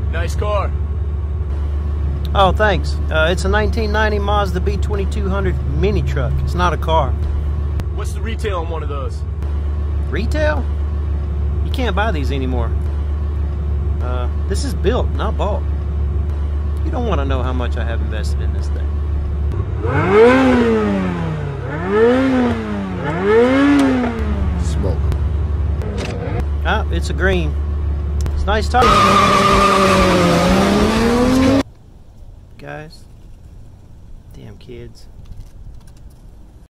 Nice car. Oh, thanks. It's a 1990 Mazda B2200 mini truck. It's not a car. What's the retail on one of those? Retail? You can't buy these anymore. This is built, not bought. You don't want to know how much I have invested in this thing. Smoke. Ah, it's a green. It's nice talking. Guys. Damn kids.